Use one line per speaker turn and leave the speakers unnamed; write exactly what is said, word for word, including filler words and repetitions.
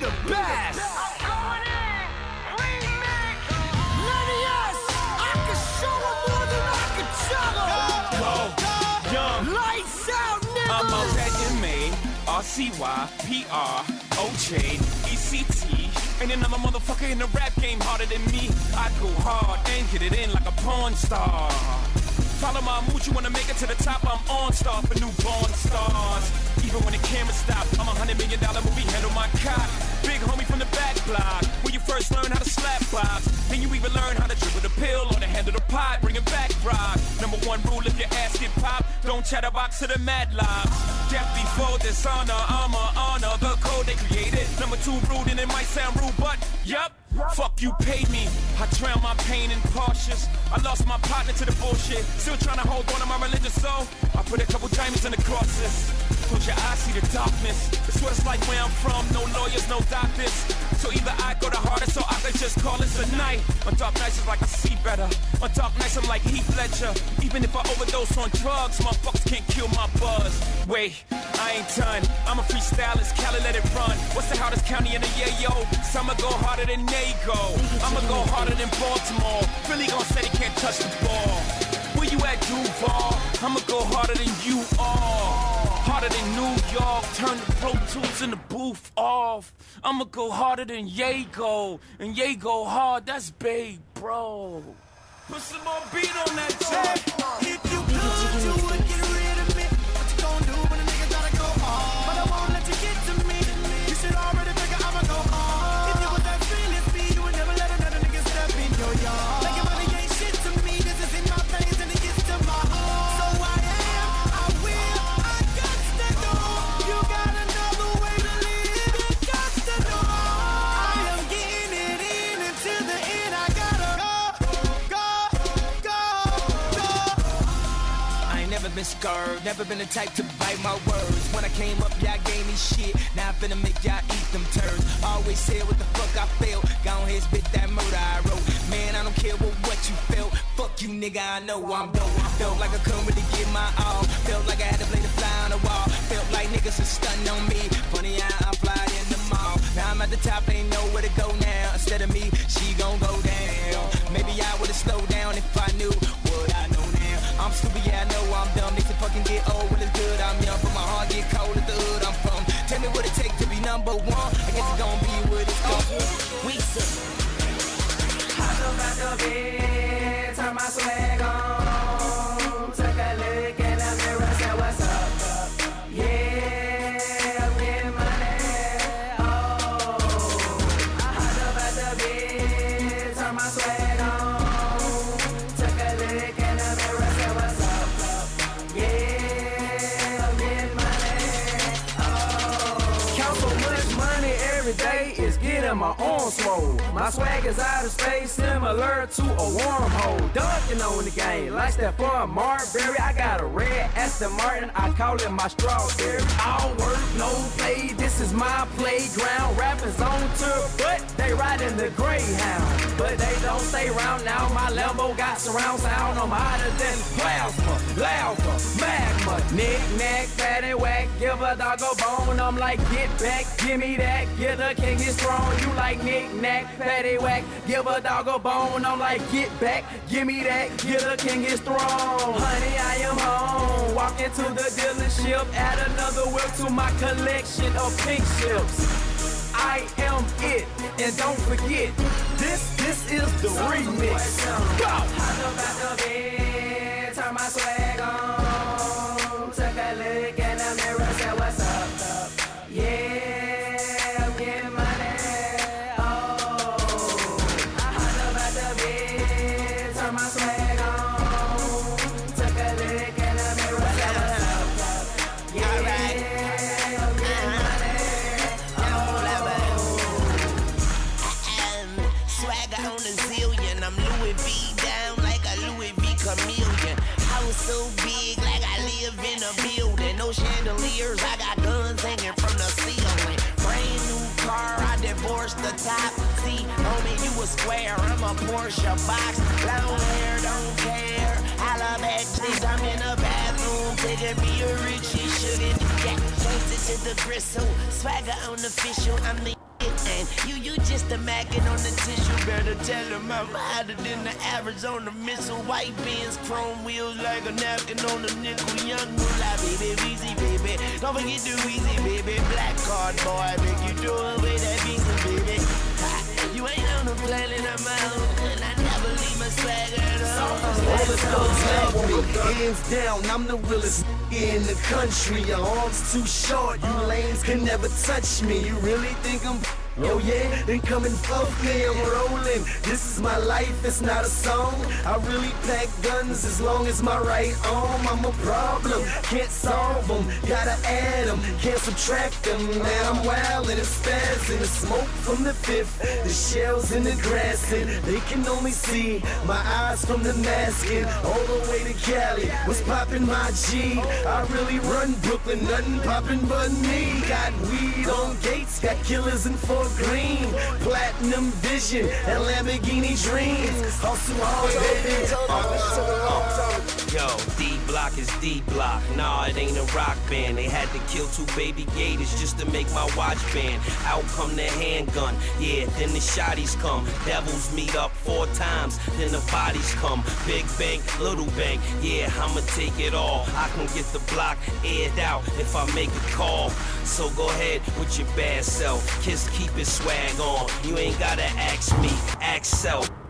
the best.
I'm going in. Remix. Lenny S. I can show them more than I can tell them.
Go, young.
Lights out, nigga.
I'm out that in Maine. R C Y P R O J E C T. Ain't another motherfucker in the rap game harder than me. I go hard and get it in like a porn star. Follow my mood, you wanna make it to the top, I'm on star for newborn stars. Even when the camera stop, I'm a hundred million dollar movie, handle my cock. Big homie from the back block, where you first learn how to slap box. Then you even learn how to dribble the pill or to handle the pot, bring it back rock. Number one rule, if your ass get popped, don't chatterbox to the mad lobs. Death before dishonor, I'm a honor, the code they created. Number two rude, and it might sound rude, but yup. Fuck you paid me, I drown my pain in cautious. I lost my partner to the bullshit, still trying to hold on to my religious soul. I put a couple diamonds in the crosses. Close your eyes, see the darkness. That's what it's like where I'm from, no lawyers, no doctors. So either I go the hardest or I could just call this a night. On dark nights it's like I see better. On dark nights I'm like Heath Ledger. Even if I overdose on drugs, motherfuckers can't kill my buzz. Wait, I ain't done, I'm a freestylist, Cali let it run. What's the hardest county in the yeah, yo? I'ma go harder than Nago. I'ma go harder than Baltimore. Really gon' say they can't touch the ball. Where you at, Duval? I'ma go harder than you are. Harder than New York. Turn the Pro Tools in the booth off. I'ma go harder than Yago. And Yago hard, that's big, bro. Put some more beat on that joint.
If you come to it, get rid of me. What you gon' do when a nigga gotta go hard? But I won't let you get to me. You should already figure I'ma go hard. If you was that fearless me, you would never let another nigga step in your yard. Like your money ain't shit to me. This is in my veins and it gets to my heart. So I am, I will, I got to know. You got another way to live. You got to know. I am getting it in until the end. I gotta go, go, go, go.
I ain't never been scared, never been the type to bite my words. When I came up, y'all gave me shit. Now I'm finna make y'all eat them turds. Always said what the fuck I felt. Go ahead, spit that murder I wrote. Man, I don't care what, what you felt. Fuck you, nigga, I know I'm dope. Felt like I couldn't really give my all. Felt like I had to play the fly on the wall. Felt like niggas was stunting on me. Funny how I'm flying in the mall. Now I'm at the top, ain't know where to go now. Instead of me, she gon' go down. Maybe I would've slowed down if I knew what I know now. I'm stupid, yeah, I know I'm dumb. Niggas fucking get old when it's good. I'm young, but my heart get cold at the hood I'm from. Tell me what it take to be number one. I guess it's gon' be what it's gon' be. We suck.
Hop up out the bed, turn my swag on. Take a look in the mirror, say what's up. Yeah, I'm getting money. Oh, I hop up out the bed, turn my swag on. Take a look in the mirror, say what's up. Yeah, I'm getting money. Oh, count so much money every day, it's getting my arm swole. My swag is out of space, similar to a wormhole. Dunking on the game, like that for a Marbury. I got a red Aston Martin, I call it my strawberry. All work, no play, this is my playground. Rappers on tour, but they riding the Greyhound. But they don't stay around now, my Lambo got surround sound. I'm hotter than plasma, lava, magma. Knick-knack, fatty whack, give a dog a bone. I'm like, get back, give me that, get the king is strong. You like knick-knack, fatty whack, give a dog a bone. I'm like, get back, give me that, get the king is strong. Honey, I am home, walk into the dealership, add another whip to my collection of pink ships. I am it, and don't forget, this, this is the remix. Go! Hop up out the bed, turn my swag on. Take a look in the mirror, say what's up. Yeah, I'm getting money. Oh, I hop up out the bed, turn my swag on. Take a look in the mirror, say what's up. Yeah, I'm getting money.
Swagger on a zillion, I'm Louis V down like a Louis V chameleon. House so big like I live in a building. No chandeliers, I got guns hanging from the ceiling. Brand new car, I divorced the top. See, homie, you a square, I'm a Porsche box. Long hair, don't care. I love actions, I'm in a bathroom. Taking me a Richie, shouldn't do that. Changed it to the gristle, swagger on official, I'm the man. You, you just a mackin' on the tissue. Better tell him I'm hotter than the Arizona missile. White Benz, chrome wheels like a napkin on a nickel. Young moolah, baby, Weezy, baby. Don't forget the Weezy, baby. Black card boy, make you throw away that visa, baby. Ha, you ain't on the planet I'm out, and I never leave my swagger at all.
All the thugs love me, hands down, I'm the realest in the country. Your arms too short, you lanes can never touch me. You really think I'm oh yeah, then come and fuck me, I'm rolling. This is my life, it's not a song. I really pack guns as long as my right arm. I'm a problem, can't solve them, gotta add them, can't subtract them. Man, I'm wild and it's fast, and the smoke from the fifth, the shells in the grass, and they can only see my eyes from the masking. All the way to Cali, what's poppin' my G? I really run Brooklyn, nothing poppin' but me. Got weed on gates, got killers in Fort Green, platinum vision and Lamborghini dreams. Hustle hard, baby.
Yo, D Block is D Block. Nah, it ain't a rock band. They had to kill two baby gators just to make my watch band. Out come the handgun, yeah, then the shotties come. Devils meet up four times, then the bodies come. Big bang, little bang, yeah, I'ma take it all. I can get the block aired out if I make a call. So go ahead with your bad self. Kiss, keep it swag on. You ain't gotta ask me, ask self.